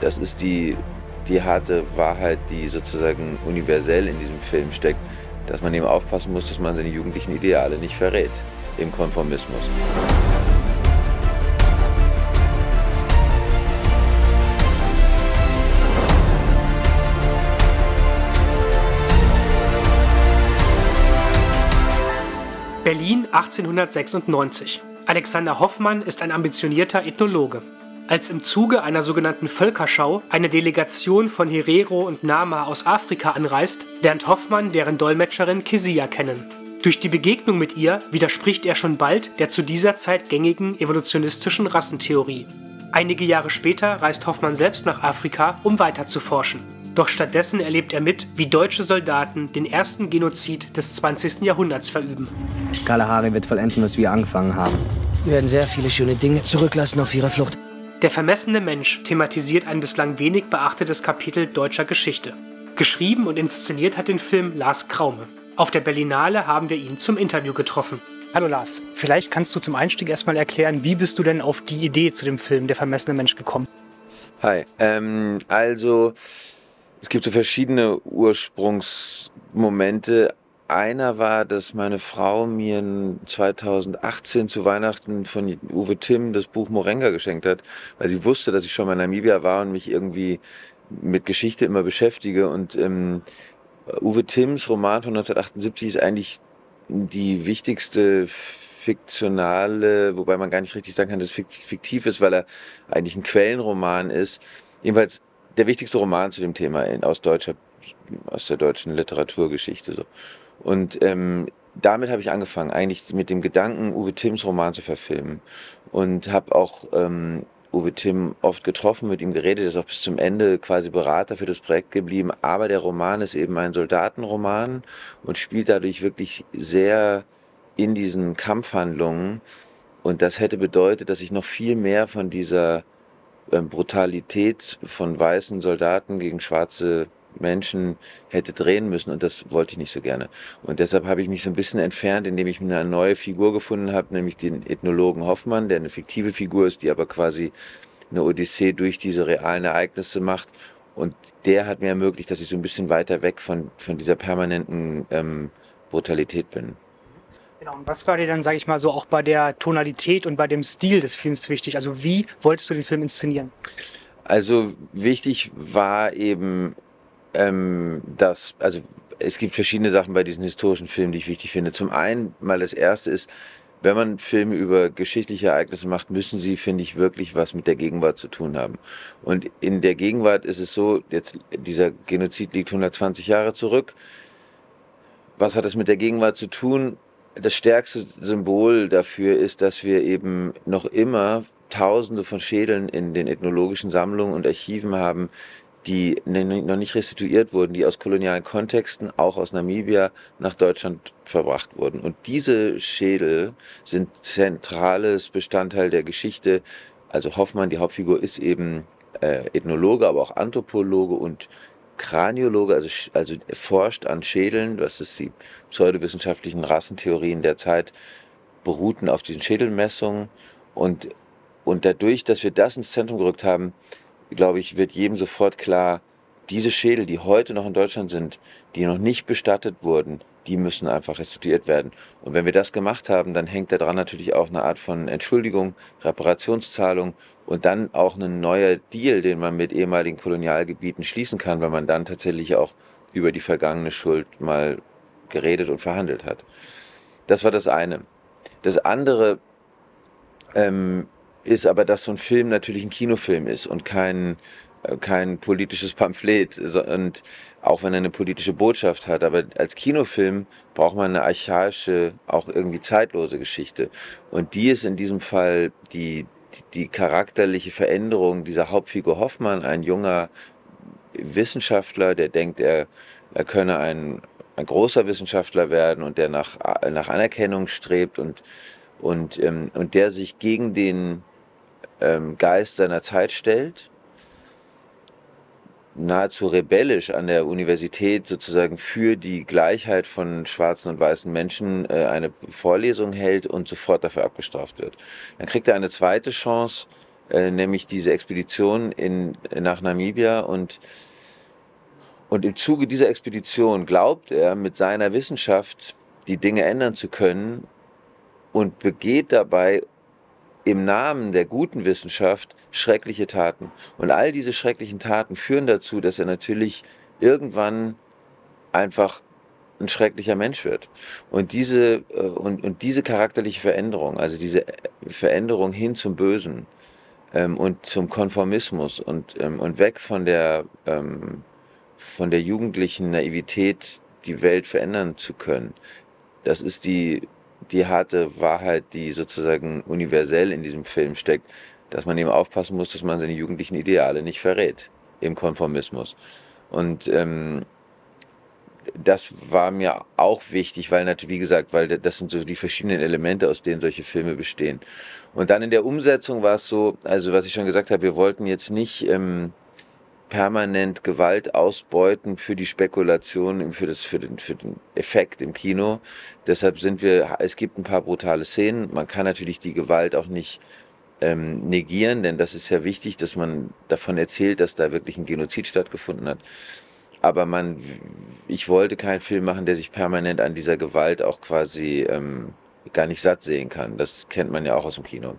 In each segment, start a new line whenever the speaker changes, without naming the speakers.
Das ist die harte Wahrheit, die sozusagen universell in diesem Film steckt, dass man eben aufpassen muss, dass man seine jugendlichen Ideale nicht verrät im Konformismus.
Berlin 1896. Alexander Hoffmann ist ein ambitionierter Ethnologe. Als im Zuge einer sogenannten Völkerschau eine Delegation von Herero und Nama aus Afrika anreist, lernt Hoffmann deren Dolmetscherin Kezia kennen. Durch die Begegnung mit ihr widerspricht er schon bald der zu dieser Zeit gängigen evolutionistischen Rassentheorie. Einige Jahre später reist Hoffmann selbst nach Afrika, um weiter zu forschen. Doch stattdessen erlebt er mit, wie deutsche Soldaten den ersten Genozid des 20. Jahrhunderts verüben.
Kalahari wird vollenden, was wir angefangen haben.
Wir werden sehr viele schöne Dinge zurücklassen auf ihrer Flucht.
Der vermessene Mensch thematisiert ein bislang wenig beachtetes Kapitel deutscher Geschichte. Geschrieben und inszeniert hat den Film Lars Kraume. Auf der Berlinale haben wir ihn zum Interview getroffen. Hallo Lars, vielleicht kannst du zum Einstieg erstmal erklären, wie bist du denn auf die Idee zu dem Film Der vermessene Mensch gekommen?
Hi, also es gibt so verschiedene Ursprungsmomente. Einer war, dass meine Frau mir 2018 zu Weihnachten von Uwe Timm das Buch Morenga geschenkt hat, weil sie wusste, dass ich schon mal in Namibia war und mich irgendwie mit Geschichte immer beschäftige. Und Uwe Timms Roman von 1978 ist eigentlich die wichtigste fiktionale, wobei man gar nicht richtig sagen kann, dass es fiktiv ist, weil er eigentlich ein Quellenroman ist. Jedenfalls der wichtigste Roman zu dem Thema aus der deutschen Literaturgeschichte. So. Und damit habe ich angefangen, eigentlich mit dem Gedanken, Uwe Timms Roman zu verfilmen. Und habe auch Uwe Timm oft getroffen, mit ihm geredet, ist auch bis zum Ende quasi Berater für das Projekt geblieben. Aber der Roman ist eben ein Soldatenroman und spielt dadurch wirklich sehr in diesen Kampfhandlungen. Und das hätte bedeutet, dass ich noch viel mehr von dieser Brutalität von weißen Soldaten gegen schwarze Menschen hätte drehen müssen, und das wollte ich nicht so gerne. Und deshalb habe ich mich so ein bisschen entfernt, indem ich eine neue Figur gefunden habe, nämlich den Ethnologen Hoffmann, der eine fiktive Figur ist, die aber quasi eine Odyssee durch diese realen Ereignisse macht. Und der hat mir ermöglicht, dass ich so ein bisschen weiter weg von dieser permanenten Brutalität bin.
Genau, und was war dir dann, sage ich mal, so auch bei der Tonalität und bei dem Stil des Films wichtig? Also wie wolltest du den Film inszenieren?
Also wichtig war eben, also es gibt verschiedene Sachen bei diesen historischen Filmen, die ich wichtig finde. Zum einen mal das erste ist, wenn man Filme über geschichtliche Ereignisse macht, müssen sie, finde ich, wirklich was mit der Gegenwart zu tun haben. Und in der Gegenwart ist es so, jetzt dieser Genozid liegt 120 Jahre zurück. Was hat es mit der Gegenwart zu tun? Das stärkste Symbol dafür ist, dass wir eben noch immer Tausende von Schädeln in den ethnologischen Sammlungen und Archiven haben, die noch nicht restituiert wurden, die aus kolonialen Kontexten, auch aus Namibia, nach Deutschland verbracht wurden. Und diese Schädel sind zentrales Bestandteil der Geschichte. Also Hoffmann, die Hauptfigur, ist eben Ethnologe, aber auch Anthropologe und Kraniologe, also forscht an Schädeln, was ist die pseudowissenschaftlichen Rassentheorien der Zeit, beruhten auf diesen Schädelmessungen. Und dadurch, dass wir das ins Zentrum gerückt haben, glaube ich, wird jedem sofort klar, diese Schädel, die heute noch in Deutschland sind, die noch nicht bestattet wurden, die müssen einfach restituiert werden. Und wenn wir das gemacht haben, dann hängt daran natürlich auch eine Art von Entschuldigung, Reparationszahlung und dann auch ein neuer Deal, den man mit ehemaligen Kolonialgebieten schließen kann, weil man dann tatsächlich auch über die vergangene Schuld mal geredet und verhandelt hat. Das war das eine. Das andere ist aber, dass so ein Film natürlich ein Kinofilm ist und kein politisches Pamphlet, und auch wenn er eine politische Botschaft hat, aber als Kinofilm braucht man eine archaische, auch irgendwie zeitlose Geschichte. Und die ist in diesem Fall die charakterliche Veränderung dieser Hauptfigur Hoffmann, ein junger Wissenschaftler, der denkt, er könne ein großer Wissenschaftler werden und der nach Anerkennung strebt und der sich gegen den Geist seiner Zeit stellt, nahezu rebellisch an der Universität sozusagen für die Gleichheit von schwarzen und weißen Menschen eine Vorlesung hält und sofort dafür abgestraft wird. Dann kriegt er eine zweite Chance, nämlich diese Expedition nach Namibia. Und im Zuge dieser Expedition glaubt er, mit seiner Wissenschaft die Dinge ändern zu können und begeht dabei im Namen der guten Wissenschaft schreckliche Taten. Und all diese schrecklichen Taten führen dazu, dass er natürlich irgendwann einfach ein schrecklicher Mensch wird. Und diese charakterliche Veränderung, also diese Veränderung hin zum Bösen und zum Konformismus und weg von der jugendlichen Naivität, die Welt verändern zu können, das ist die harte Wahrheit, die sozusagen universell in diesem Film steckt, dass man eben aufpassen muss, dass man seine jugendlichen Ideale nicht verrät im Konformismus. Und das war mir auch wichtig, weil natürlich, wie gesagt, weil das sind so die verschiedenen Elemente, aus denen solche Filme bestehen. Und dann in der Umsetzung war es so, also was ich schon gesagt habe, wir wollten jetzt nicht permanent Gewalt ausbeuten für die Spekulation, für den Effekt im Kino. Deshalb es gibt ein paar brutale Szenen. Man kann natürlich die Gewalt auch nicht negieren, denn das ist ja wichtig, dass man davon erzählt, dass da wirklich ein Genozid stattgefunden hat. Aber ich wollte keinen Film machen, der sich permanent an dieser Gewalt auch quasi gar nicht satt sehen kann. Das kennt man ja auch aus dem Kino.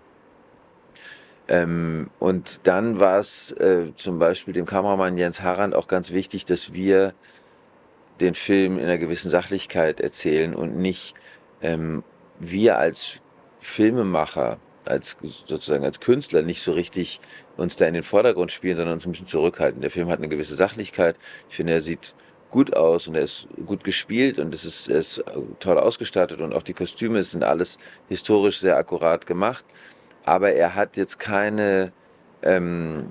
Und dann war es zum Beispiel dem Kameramann Jens Harand auch ganz wichtig, dass wir den Film in einer gewissen Sachlichkeit erzählen und nicht wir als Filmemacher, sozusagen als Künstler nicht so richtig uns da in den Vordergrund spielen, sondern uns ein bisschen zurückhalten. Der Film hat eine gewisse Sachlichkeit. Ich finde, er sieht gut aus und er ist gut gespielt und er ist toll ausgestattet und auch die Kostüme sind alles historisch sehr akkurat gemacht. Aber er hat jetzt keine, wie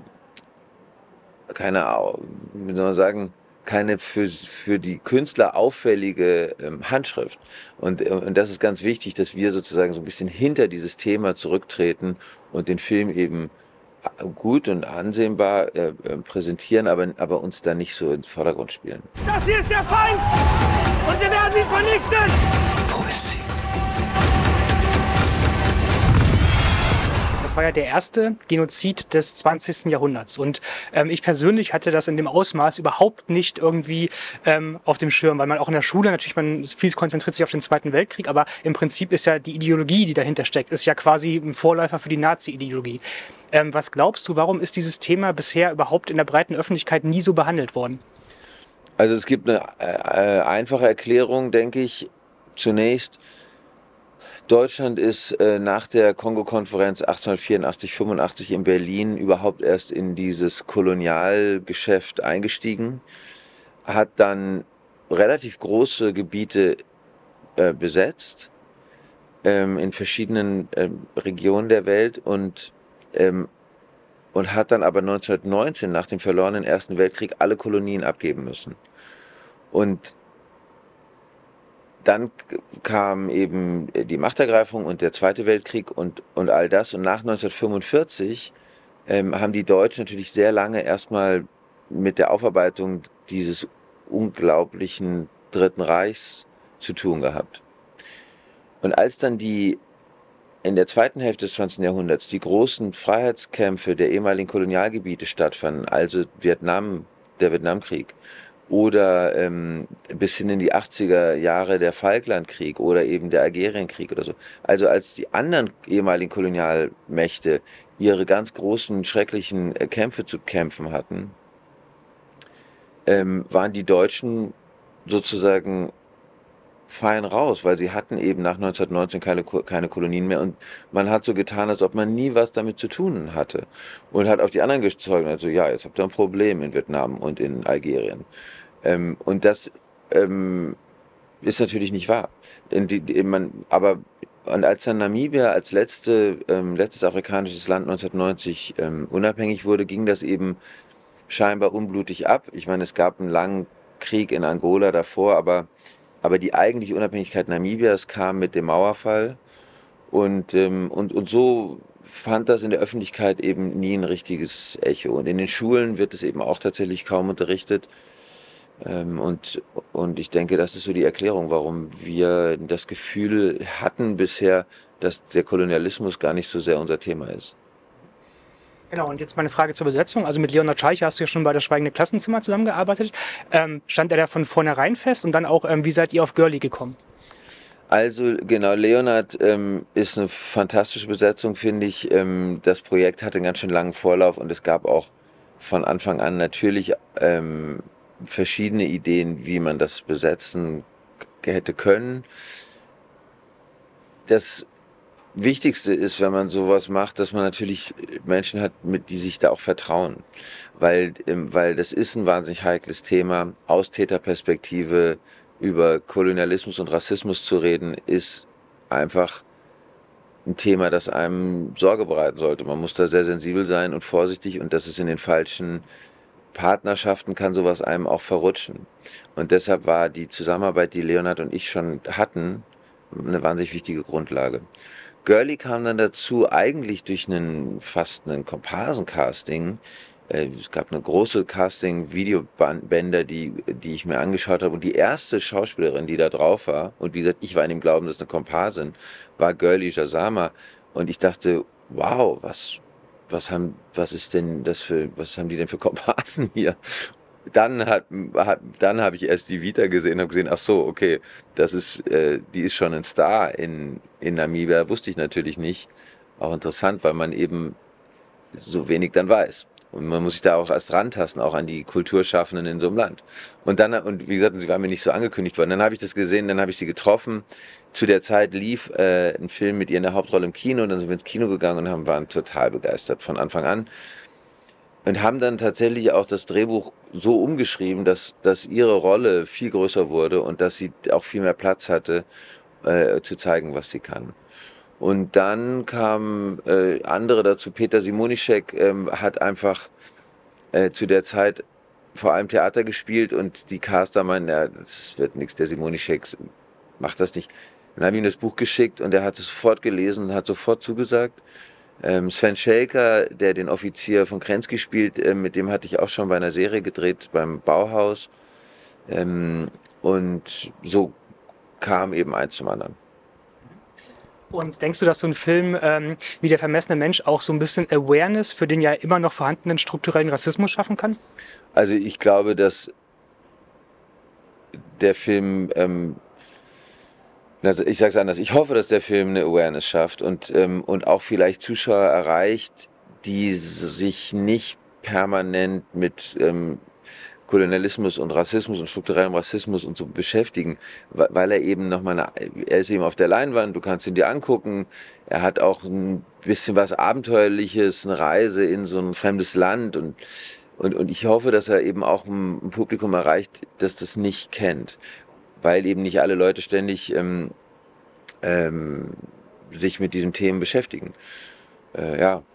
soll man sagen, keine für die Künstler auffällige Handschrift. Und das ist ganz wichtig, dass wir sozusagen so ein bisschen hinter dieses Thema zurücktreten und den Film eben gut und ansehbar präsentieren, aber uns da nicht so in den Vordergrund spielen.
Das hier ist der Feind und wir werden ihn vernichten!
Wo ist sie?
Das war ja der erste Genozid des 20. Jahrhunderts. Und ich persönlich hatte das in dem Ausmaß überhaupt nicht irgendwie auf dem Schirm, weil man auch in der Schule natürlich, viel konzentriert sich auf den Zweiten Weltkrieg, aber im Prinzip ist ja die Ideologie, die dahinter steckt, ist ja quasi ein Vorläufer für die Nazi-Ideologie. Was glaubst du, warum ist dieses Thema bisher überhaupt in der breiten Öffentlichkeit nie so behandelt worden?
Also es gibt eine einfache Erklärung, denke ich, zunächst. Deutschland ist nach der Kongo-Konferenz 1884/85 in Berlin überhaupt erst in dieses Kolonialgeschäft eingestiegen, hat dann relativ große Gebiete besetzt in verschiedenen Regionen der Welt und hat dann aber 1919 nach dem verlorenen Ersten Weltkrieg alle Kolonien abgeben müssen. Und dann kam eben die Machtergreifung und der Zweite Weltkrieg und all das. Und nach 1945 haben die Deutschen natürlich sehr lange erstmal mit der Aufarbeitung dieses unglaublichen Dritten Reichs zu tun gehabt. Und als dann in der zweiten Hälfte des 20. Jahrhunderts die großen Freiheitskämpfe der ehemaligen Kolonialgebiete stattfanden, also der Vietnamkrieg, oder bis hin in die 80er Jahre der Falklandkrieg oder eben der Algerienkrieg oder so. Also als die anderen ehemaligen Kolonialmächte ihre ganz großen, schrecklichen Kämpfe zu kämpfen hatten, waren die Deutschen sozusagen fein raus, weil sie hatten eben nach 1919 keine Kolonien mehr und man hat so getan, als ob man nie was damit zu tun hatte und hat auf die anderen gezeigt, also ja, jetzt habt ihr ein Problem in Vietnam und in Algerien. Und das ist natürlich nicht wahr. Und als dann Namibia als letztes afrikanisches Land 1990 unabhängig wurde, ging das eben scheinbar unblutig ab. Ich meine, es gab einen langen Krieg in Angola davor, aber die eigentliche Unabhängigkeit Namibias kam mit dem Mauerfall und so fand das in der Öffentlichkeit eben nie ein richtiges Echo. Und in den Schulen wird es eben auch tatsächlich kaum unterrichtet. Und ich denke, das ist so die Erklärung, warum wir das Gefühl hatten bisher, dass der Kolonialismus gar nicht so sehr unser Thema ist.
Genau, und jetzt meine Frage zur Besetzung. Also mit Leonard Scheicher hast du ja schon bei Das Schweigende Klassenzimmer zusammengearbeitet. Stand er da von vornherein fest und dann auch, wie seid ihr auf Gurley gekommen?
Also genau, Leonard ist eine fantastische Besetzung, finde ich. Das Projekt hatte einen ganz schön langen Vorlauf und es gab auch von Anfang an natürlich verschiedene Ideen, wie man das besetzen hätte können. Das Wichtigste ist, wenn man sowas macht, dass man natürlich Menschen hat, die sich da auch vertrauen. Weil das ist ein wahnsinnig heikles Thema. Aus Täterperspektive über Kolonialismus und Rassismus zu reden, ist einfach ein Thema, das einem Sorge bereiten sollte. Man muss da sehr sensibel sein und vorsichtig, und das ist in den falschen Partnerschaften, kann sowas einem auch verrutschen. Und deshalb war die Zusammenarbeit, die Leonard und ich schon hatten, eine wahnsinnig wichtige Grundlage. Gurley kam dann dazu eigentlich durch fast einen Komparsencasting. Es gab eine große Casting-Videobänder, die ich mir angeschaut habe. Und die erste Schauspielerin, die da drauf war, und wie gesagt, ich war in dem Glauben, das ist eine Komparsin, war Gurley Jazama. Und ich dachte, wow, was haben die denn für Komparsen hier? Dann habe ich erst die Vita gesehen und habe gesehen, ach so, okay, die ist schon ein Star in Namibia, wusste ich natürlich nicht. Auch interessant, weil man eben so wenig dann weiß. Und man muss sich da auch erst rantasten, auch an die Kulturschaffenden in so einem Land. Und wie gesagt, sie war mir nicht so angekündigt worden. Dann habe ich das gesehen, dann habe ich sie getroffen. Zu der Zeit lief ein Film mit ihr in der Hauptrolle im Kino, und dann sind wir ins Kino gegangen und waren total begeistert von Anfang an. Und haben dann tatsächlich auch das Drehbuch so umgeschrieben, dass ihre Rolle viel größer wurde und dass sie auch viel mehr Platz hatte, zu zeigen, was sie kann. Und dann kamen andere dazu. Peter Simonischek hat einfach zu der Zeit vor allem Theater gespielt, und die Caster meinten, ja, das wird nichts, der Simonischek macht das nicht. Dann habe ich ihm das Buch geschickt und er hat es sofort gelesen und hat sofort zugesagt. Sven Schelker, der den Offizier von Krensky spielt, mit dem hatte ich auch schon bei einer Serie gedreht, beim Bauhaus. Und so kam eben eins zum anderen.
Und denkst du, dass so ein Film wie Der vermessene Mensch auch so ein bisschen Awareness für den ja immer noch vorhandenen strukturellen Rassismus schaffen kann?
Also ich glaube, dass der Film, also ich sage es anders, ich hoffe, dass der Film eine Awareness schafft und auch vielleicht Zuschauer erreicht, die sich nicht permanent mit Kolonialismus und Rassismus und strukturellem Rassismus und so beschäftigen, weil er eben er ist eben auf der Leinwand, du kannst ihn dir angucken, er hat auch ein bisschen was Abenteuerliches, eine Reise in so ein fremdes Land, und ich hoffe, dass er eben auch ein Publikum erreicht, das das nicht kennt, weil eben nicht alle Leute ständig sich mit diesen Themen beschäftigen. Ja.